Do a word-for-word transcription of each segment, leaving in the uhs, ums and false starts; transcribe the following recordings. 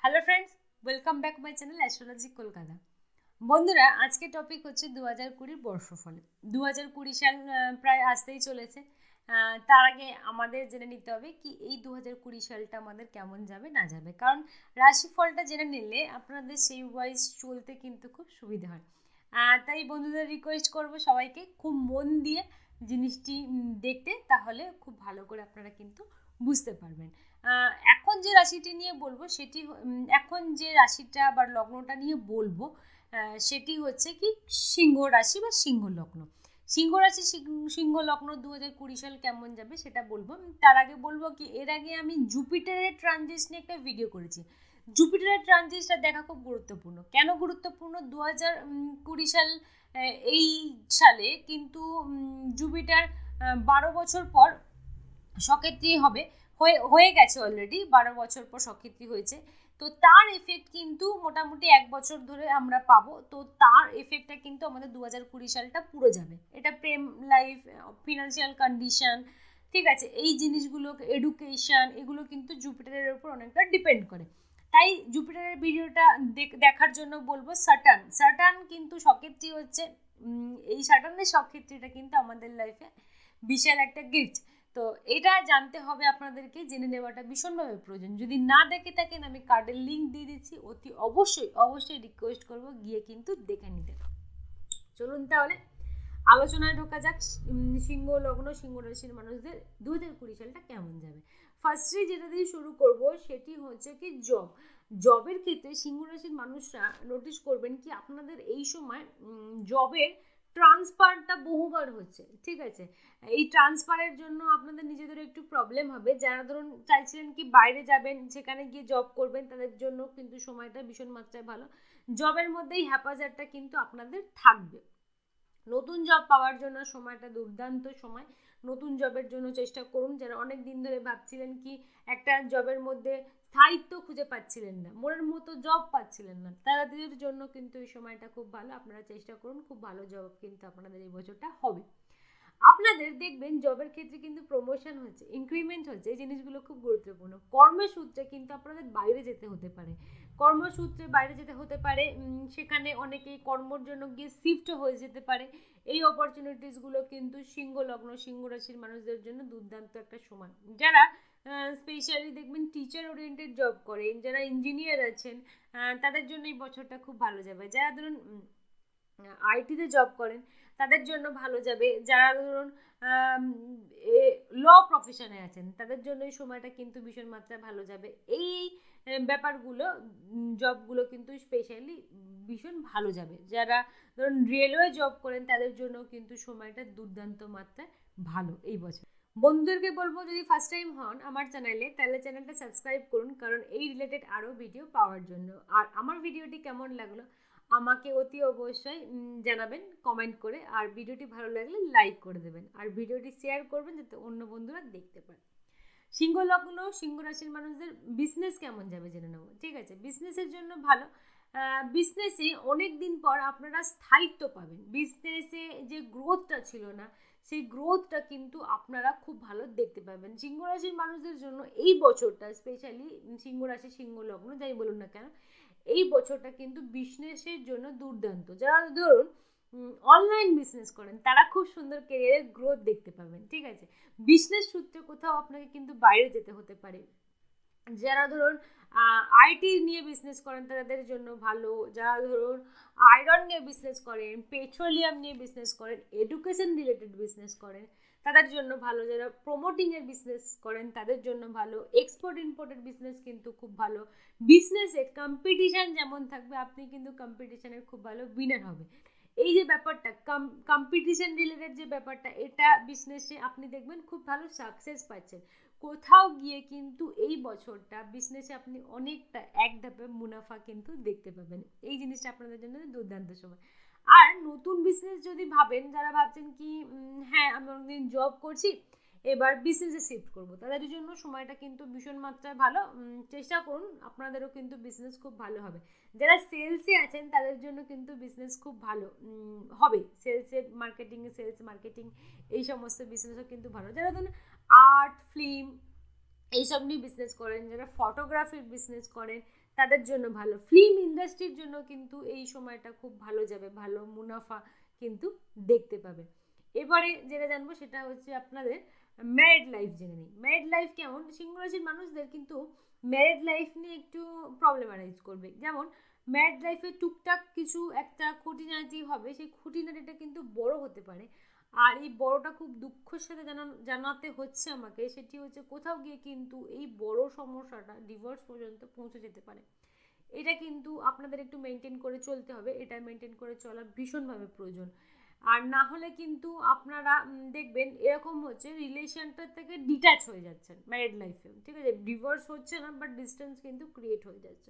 Hello friends, welcome back my channel astrology Kolkata. বন্ধুরা, আজকে topic হচ্ছে দু হাজার কুড়ির বর্ষফল। দু হাজার কুড়ি সাল প্রায় আসতেই চলেছে। তার আগে আমাদের জেনে নিতে হবে কি এই দু হাজার কুড়ি সালটা আমাদের কেমন যাবে না যাবে, কারণ রাশিফলটা জেনে নিলে আপনাদের সেই ওয়াইজ চলতে কিন্তু খুব সুবিধা হয়। তাই বন্ধুদের রিকোয়েস্ট করব সবাইকে খুব মন দিয়ে জিনিসটি দেখতে, তাহলে খুব ভালো করে আপনারা কিন্তু বুঝতে পারবেন। এখন যে রাশিটি নিয়ে বলবো সেটি এখন যে রাশিটা বা লগ্নটা নিয়ে বলবো সেটি হচ্ছে কি সিংহ রাশি বা সিংহ লগ্ন। সিংহ রাশি সিংহ লগ্ন দু হাজার কুড়ি সাল কেমন যাবে সেটা বলবো। তার আগে বলবো কি এর আগে আমি জুপিটারের ট্রানজিট নিয়ে একটা ভিডিও করেছি। জুপিটারের ট্রানজিটটা দেখা খুব গুরুত্বপূর্ণ। কেন গুরুত্বপূর্ণ? দু হাজার কুড়ি সাল এই সালে কিন্তু জুপিটার বারো বছর পর সক্ষেত্রী হবে, হয়ে হয়ে গেছে অলরেডি, বারো বছর পর সক্ষেত্রী হয়েছে। তো তার এফেক্ট কিন্তু মোটামুটি এক বছর ধরে আমরা পাবো। তো তার এফেক্টটা কিন্তু আমাদের দু হাজার কুড়ি সালটা পুরো যাবে। এটা প্রেম লাইফ, ফিনান্সিয়াল কন্ডিশন, ঠিক আছে, এই জিনিসগুলো, এডুকেশন, এগুলো কিন্তু জুপিটারের উপর অনেকটা ডিপেন্ড করে। তাই জুপিটারের ভিডিওটা দেখার জন্য বলবো। সাটার্ন সাটার্ন কিন্তু সক্ষেত্রী হচ্ছে, এই সাটার্নের সক্ষেত্রীটা কিন্তু আমাদের লাইফে বিশাল একটা গিফট। তো এটা জানতে হবে আপনাদেরকে, জেনে নেওয়াটা ভীষণভাবে প্রয়োজন। যদি না দেখে থাকেন আমি কার্ডের লিঙ্ক দিয়ে দিচ্ছি, অতি অবশ্যই অবশ্যই রিকোয়েস্ট করব গিয়ে কিন্তু দেখে নিতে। চলুন তাহলে আলোচনায় ঢোকা যাক। সিংহ লগ্ন সিংহ রাশির মানুষদের দু হাজার কুড়ি সালটা কেমন যাবে। ফার্স্টে যেটা দিয়ে শুরু করব সেটি হচ্ছে কি জব। জবের ক্ষেত্রে সিংহ রাশির মানুষরা নোটিস করবেন কি আপনাদের এই সময় জবের ট্রান্সফারটা বহুবার হচ্ছে, ঠিক আছে। এই ট্রান্সফারের জন্য আপনাদের নিজেদের একটু প্রবলেম হবে। যারা ধরুন চাইছিলেন কি বাইরে যাবেন, সেখানে গিয়ে জব করবেন, তাদের জন্য কিন্তু সময়টা ভীষণ মাত্রায় ভালো। জবের মধ্যেই হ্যাপাজারটা কিন্তু আপনাদের থাকবে। নতুন জব পাওয়ার জন্য সময়টা দুর্দান্ত সময়। নতুন জবের জন্য চেষ্টা করুন। যারা অনেক দিন ধরে ভাবছিলেন কি একটা জবের মধ্যে স্থায়িত্ব খুঁজে পাচ্ছিলেন না, মনের মতো জব পাচ্ছিলেন না, তাদের জন্য কিন্তু এই সময়টা খুব ভালো। আপনারা চেষ্টা করুন, খুব ভালো জব কিন্তু আপনাদের এই বছরটা হবে। আপনাদের দেখবেন জবের ক্ষেত্রে কিন্তু প্রমোশন হচ্ছে, ইনক্রিমেন্ট হচ্ছে, এই জিনিসগুলো খুব গুরুত্বপূর্ণ। কর্মসূত্রে কিন্তু আপনাদের বাইরে যেতে হতে পারে, কর্মসূত্রে বাইরে যেতে হতে পারে, সেখানে অনেকেই কর্মর জন্য গিয়ে শিফট হয়ে যেতে পারে। এই অপরচুনিটিসগুলো কিন্তু সিংহ লগ্ন সিংহ রাশির মানুষদের জন্য দুর্দান্ত একটা সময়। যারা স্পেশালি দেখবেন টিচার ওরিয়েন্টেড জব করেন, যারা ইঞ্জিনিয়ার আছেন, তাদের জন্য এই বছরটা খুব ভালো যাবে। যারা ধরুন আইটিতে জব করেন তাদের জন্য ভালো যাবে। যারা ধরুন ল প্রফেশনে আছেন তাদের জন্য এই সময়টা কিন্তু ভীষণ মাত্রায় ভালো যাবে। এই ব্যাপারগুলো জবগুলো কিন্তু স্পেশালি ভীষণ ভালো যাবে। যারা ধরুন রেলওয়ে জব করেন তাদের জন্য কিন্তু সময়টা দুর্দান্ত মাত্রায় ভালো এই বছর। বন্ধুদেরকে বলবো যদি ফার্স্ট টাইম হন আমার চ্যানেলে, তাহলে চ্যানেলটা সাবস্ক্রাইব করুন, কারণ এই রিলেটেড আরও ভিডিও পাওয়ার জন্য। আর আমার ভিডিওটি কেমন লাগলো আমাকে অতি অবশ্যই জানাবেন কমেন্ট করে, আর ভিডিওটি ভালো লাগলে লাইক করে দেবেন, আর ভিডিওটি শেয়ার করবেন যাতে অন্য বন্ধুরা দেখতে পায়। সিংহ লগ্ন সিংহ রাশির মানুষদের বিজনেস কেমন যাবে জেনে নেব, ঠিক আছে। বিজনেসের জন্য ভালো। বিজনেসে অনেক দিন পর আপনারা স্থায়িত্ব পাবেন। বিজনেসে যে গ্রোথটা ছিল না সেই গ্রোথটা কিন্তু আপনারা খুব ভালো দেখতে পাবেন। সিংহ রাশির মানুষদের জন্য এই বছরটা স্পেশালি সিংহ রাশি সিংহ লগ্ন যাই বলুন না কেন, এই বছরটা কিন্তু বিজনেসের জন্য দুর্দান্ত। যারা ধরুন অনলাইন বিজনেস করেন তারা খুব সুন্দর ক্যারিয়ারের গ্রোথ দেখতে পাবেন, ঠিক আছে। বিজনেস সূত্রে কোথাও আপনাকে কিন্তু বাইরে যেতে হতে পারে। যারা ধরুন আইটি নিয়ে বিজনেস করেন তাদের জন্য ভালো। যারা ধরুন আয়রন নিয়ে বিজনেস করেন, পেট্রোলিয়াম নিয়ে বিজনেস করেন, এডুকেশন রিলেটেড বিজনেস করেন তাদের জন্য ভালো। যারা প্রমোটিংয়ের বিজনেস করেন তাদের জন্য ভালো। এক্সপোর্ট ইম্পোর্টের বিজনেস কিন্তু খুব ভালো। বিজনেসে কম্পিটিশান যেমন থাকবে আপনি কিন্তু কম্পিটিশানের খুব ভালো উইনার হবে। এই যে ব্যাপারটা কম্পিটিশান রিলেটেড যে ব্যাপারটা, এটা বিজনেসে আপনি দেখবেন খুব ভালো সাকসেস পাচ্ছেন। কোথাও গিয়ে কিন্তু এই বছরটা বিজনেসে আপনি অনেকটা এক ধাপে মুনাফা কিন্তু দেখতে পাবেন। এই জিনিসটা আপনাদের জন্য দুর্দান্ত সময়। আর নতুন বিজনেস যদি ভাবেন, যারা ভাবছেন কি হ্যাঁ আমি অনেকদিন জব করছি এবার বিজনেসে শিফট করবো, তাদের জন্য সময়টা কিন্তু ভীষণ মাত্রায় ভালো। চেষ্টা করুন, আপনাদেরও কিন্তু বিজনেস খুব ভালো হবে। যারা সেলসে আছেন তাদের জন্য কিন্তু বিজনেস খুব ভালো হবে। সেলসে মার্কেটিংয়ে সেলস মার্কেটিং এই সমস্ত বিজনেসও কিন্তু ভালো। যারা ধরুন আর্ট ফিল্ম এইসব নিয়ে বিজনেস করেন, যারা ফটোগ্রাফির বিজনেস করেন তাদের জন্য ভালো। ফিল্ম ইন্ডাস্ট্রির জন্য কিন্তু এই সময়টা খুব ভালো যাবে, ভালো মুনাফা কিন্তু দেখতে পাবে। এবারে যেটা জানবো সেটা হচ্ছে আপনাদের ম্যারিড লাইফ জেনে নিই। ম্যারিড লাইফ কেমন? সিংহ রাশির মানুষদের কিন্তু ম্যারিড লাইফ নিয়ে একটু প্রবলেম অ্যারাইজ করবে। যেমন ম্যারিড লাইফে টুকটাক কিছু একটা খুঁটিনাটি হবে, সেই খুঁটিনাটিটা কিন্তু বড় হতে পারে। আর এই বড়টা খুব দুঃখের সাথে জানাতে হচ্ছে আমাকে, সেটি হচ্ছে কোথাও গিয়ে কিন্তু এই বড় সমস্যাটা ডিভোর্স পর্যন্ত পৌঁছে যেতে পারে। এটা কিন্তু আপনাদের একটু মেনটেন করে চলতে হবে, এটা মেনটেন করে চলা ভীষণভাবে প্রয়োজন। আর না হলে কিন্তু আপনারা দেখবেন এরকম হচ্ছে রিলেশনটার থেকে ডিট্যাচ হয়ে যাচ্ছেন ম্যারিড লাইফে, ঠিক আছে? ডিভোর্স হচ্ছে না, বাট ডিস্টেন্স কিন্তু ক্রিয়েট হয়ে যাচ্ছে।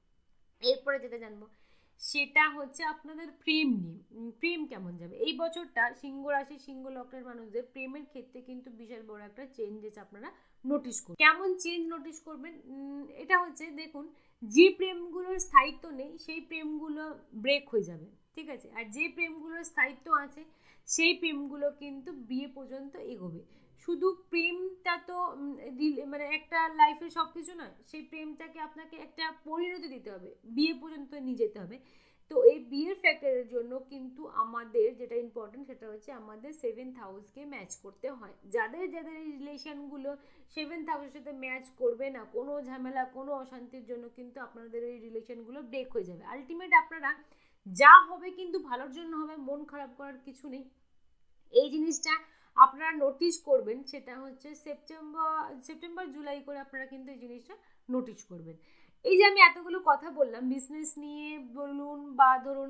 এরপরে যেটা জানবো সেটা হচ্ছে আপনাদের প্রেম নিয়ে। প্রেম কেমন যাবে এই বছরটা? সিংহ রাশি সিংহ লগ্নের মানুষদের প্রেমের ক্ষেত্রে কিন্তু বিশাল বড় একটা চেঞ্জেস আপনারা নোটিশ করবেন। কেমন চেঞ্জ নোটিশ করবেন? এটা হচ্ছে দেখুন, যে প্রেমগুলোর স্থায়িত্ব নেই সেই প্রেমগুলো ব্রেক হয়ে যাবে, ঠিক আছে? আর যে প্রেমগুলোর স্থায়িত্ব আছে সেই প্রেমগুলো কিন্তু বিয়ে পর্যন্ত এগোবে। শুধু প্রেমটা তো মানে একটা লাইফে সব কিছু নয়, সেই প্রেমটাকে আপনাকে একটা পরিণতি দিতে হবে, বিয়ে পর্যন্ত নিয়ে যেতে হবে। তো এই বিয়ের ফ্যাক্টরের জন্য কিন্তু আমাদের যেটা ইম্পর্টেন্ট সেটা হচ্ছে আমাদের সেভেন্থ হাউসকে ম্যাচ করতে হয়। যাদের যাদের এই রিলেশনগুলো সেভেন্থ হাউসের সাথে ম্যাচ করবে না, কোনো ঝামেলা কোনো অশান্তির জন্য কিন্তু আপনাদের এই রিলেশনগুলো ব্রেক হয়ে যাবে। আলটিমেট আপনারা যা হবে কিন্তু ভালোর জন্য হবে, মন খারাপ করার কিছু নেই। এই জিনিসটা আপনারা নোটিশ করবেন, সেটা হচ্ছে সেপ্টেম্বর সেপ্টেম্বর জুলাই করে আপনারা কিন্তু এই জিনিসটা নোটিশ করবেন। এই যে আমি এতগুলো কথা বললাম বিজনেস নিয়ে বলুন বা ধরুন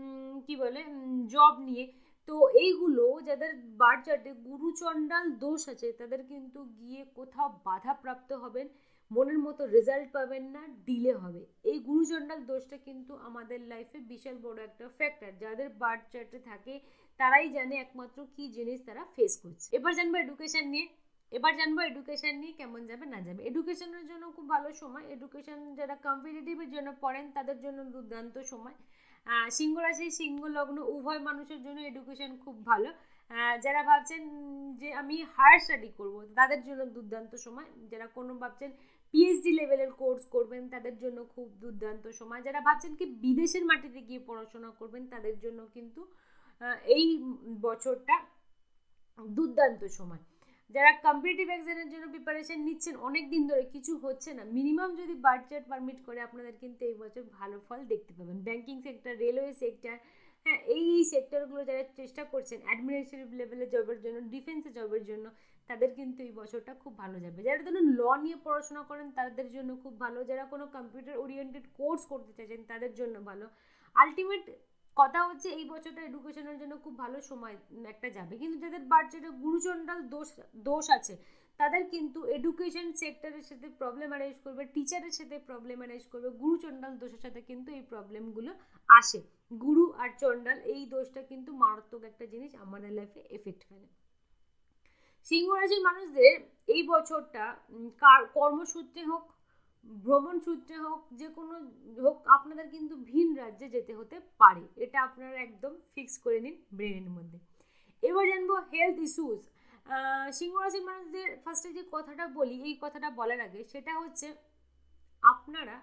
কি বলে জব নিয়ে, তো এইগুলো যাদের বার্থ চার্টে গুরুচণ্ডাল দোষ আছে তাদের কিন্তু গিয়ে কোথাও বাধাপ্রাপ্ত হবেন, মনের মতো রেজাল্ট পাবেন না, ডিলে হবে। এই গুরুচণ্ডাল দোষটা কিন্তু আমাদের লাইফে বিশাল বড় একটা ফ্যাক্টর। যাদের বার্থ চার্টে থাকে তারাই জানে একমাত্র কি জিনিস তারা ফেস করছে। এবার জানবো এডুকেশন নিয়ে। এবার জানবো এডুকেশন নিয়ে কেমন যাবে না যাবে। এডুকেশনের জন্য খুব ভালো সময়। এডুকেশন যারা কম্পিটিটিভের জন্য পড়েন তাদের জন্য দুর্দান্ত সময়। সিংহ রাশি সিংহ লগ্ন উভয় মানুষের জন্য এডুকেশন খুব ভালো। যারা ভাবছেন যে আমি হায়ার স্টাডি করব তাদের জন্য দুর্দান্ত সময়। যারা কোনো ভাবছেন পিএইচডি লেভেলের কোর্স করবেন তাদের জন্য খুব দুর্দান্ত সময়। যারা ভাবছেন কি বিদেশের মাটিতে গিয়ে পড়াশোনা করবেন তাদের জন্য কিন্তু এই বছরটা দুর্দান্ত সময়। যারা কম্পিটিটিভ এক্সামের জন্য প্রিপারেশন নিচ্ছেন অনেক দিন ধরে কিছু হচ্ছে না, মিনিমাম যদি বার্থ চার্ট পারমিট করে আপনাদের কিন্তু এই বছর ভালো ফল দেখতে পাবেন। ব্যাংকিং সেক্টর, রেলওয়ে সেক্টর, হ্যাঁ এই এই সেক্টরগুলো যারা চেষ্টা করছেন অ্যাডমিনিস্ট্রেটিভ লেভেলে জবের জন্য, ডিফেন্সে জবের জন্য, তাদের কিন্তু এই বছরটা খুব ভালো যাবে। যারা ধরুন ল নিয়ে পড়াশোনা করেন তাদের জন্য খুব ভালো। যারা কোনো কম্পিউটার ওরিয়েন্টেড কোর্স করতে চাইছেন তাদের জন্য ভালো। আলটিমেট কথা হচ্ছে এই বছরটা এডুকেশনের জন্য খুব ভালো সময় একটা যাবে। কিন্তু যাদের বার্থ চার্টে গুরুচণ্ডাল দোষ দোষ আছে তাদের কিন্তু এডুকেশন সেক্টরের সাথে প্রবলেম অ্যারাইজ করবে, টিচারের সাথে প্রবলেম অ্যারাইজ করবে। গুরুচণ্ডাল দোষের সাথে কিন্তু এই প্রবলেমগুলো আসে। গুরু আর চণ্ডাল এই দোষটা কিন্তু মারাত্মক একটা জিনিস আমাদের লাইফে এফেক্ট ফেলে। সিংহ রাশির মানুষদের এই বছরটা কর্মসূত্রে হোক, ভ্রমণ সূত্রে হোক, যে কোনো হোক আপনাদের কিন্তু ভিন রাজ্যে যেতে হতে পারে। এটা আপনারা একদম ফিক্স করে নিন ব্রেনের মধ্যে। এবার জানবো হেলথ ইস্যুস। সিংহ রাশির মানুষদের ফার্স্টে যে কথাটা বলি, এই কথাটা বলার আগে সেটা হচ্ছে আপনারা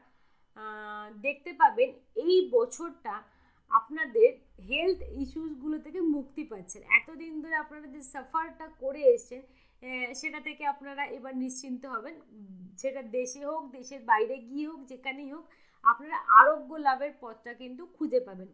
দেখতে পাবেন এই বছরটা আপনাদের হেলথ ইস্যুসগুলো থেকে মুক্তি পাচ্ছেন। এতদিন ধরে আপনারা যে সাফারটা করে এসেছেন সেটা থেকে আপনারা এবার নিশ্চিন্ত হবেন। সেটা দেশে হোক, দেশের বাইরে গিয়ে হোক, যেখানেই হোক আপনারা আরোগ্য লাভের পথটা কিন্তু খুঁজে পাবেন।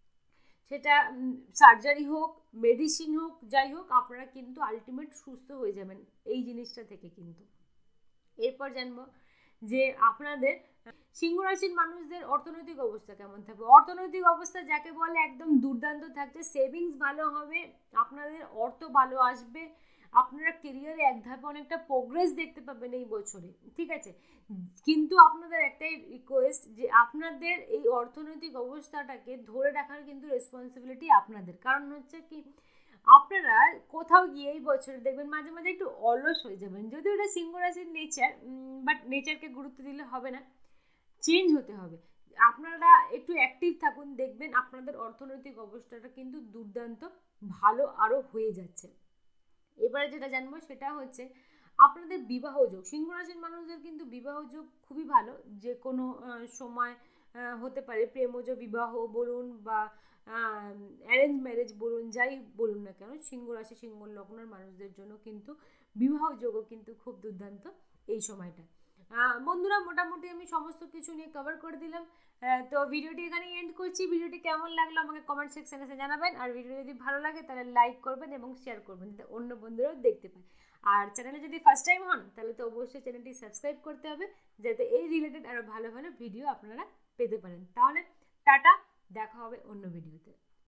সেটা সার্জারি হোক, মেডিসিন হোক, যাই হোক আপনারা কিন্তু আলটিমেট সুস্থ হয়ে যাবেন এই জিনিসটা থেকে কিন্তু। এরপর জানবো যে আপনাদের সিংহ রাশির মানুষদের অর্থনৈতিক অবস্থা কেমন থাকবে। অর্থনৈতিক অবস্থা যাকে বলে একদম দুর্দান্ত থাকছে। সেভিংস ভালো হবে, আপনাদের অর্থ ভালো আসবে, আপনারা কেরিয়ারে এক ধাপে অনেকটা প্রোগ্রেস দেখতে পাবেন এই বছরে, ঠিক আছে? কিন্তু আপনাদের একটাই রিকোয়েস্ট যে আপনাদের এই অর্থনৈতিক অবস্থাটাকে ধরে রাখার কিন্তু রেসপন্সিবিলিটি আপনাদের। কারণ হচ্ছে কি আপনারা কোথাও গিয়ে এই বছরে দেখবেন মাঝে মাঝে একটু অলস হয়ে যাবেন। যদিও এটা সিংহ রাশির নেচার, বাট নেচারকে গুরুত্ব দিলে হবে না, চেঞ্জ হতে হবে। আপনারা একটু অ্যাক্টিভ থাকুন, দেখবেন আপনাদের অর্থনৈতিক অবস্থাটা কিন্তু দুর্দান্ত ভালো আরও হয়ে যাচ্ছে। এবারে যেটা জানবো সেটা হচ্ছে আপনাদের বিবাহ যোগ, সিংহ রাশির মানুষদের কিন্তু বিবাহ যোগ খুবই ভালো, যে কোনো সময় হতে পারে, প্রেমজ বিবাহ বলুন বা অ্যারেঞ্জ ম্যারেজ বলুন, যাই বলুন না কেন, সিংহ রাশি সিংহ লগ্নের মানুষদের জন্য কিন্তু বিবাহ যোগও কিন্তু খুব দুর্দান্ত এই সময়টা। বন্ধুরা, মোটামুটি আমি সমস্ত কিছু নিয়ে কভার করে দিলাম। তো ভিডিওটি এখানে এন্ড করছি। ভিডিওটি কেমন লাগলো আমাকে কমেন্ট সেকশনে এসে জানাবেন, আর ভিডিও যদি ভালো লাগে তাহলে লাইক করবেন এবং শেয়ার করবেন যাতে অন্য বন্ধুরাও দেখতে পায়। আর চ্যানেলে যদি ফার্স্ট টাইম হন তাহলে তো অবশ্যই চ্যানেলটি সাবস্ক্রাইব করতে হবে, যাতে এই রিলেটেড আরও ভালো ভালো ভিডিও আপনারা পেতে পারেন। তাহলে টাটা, দেখা হবে অন্য ভিডিওতে।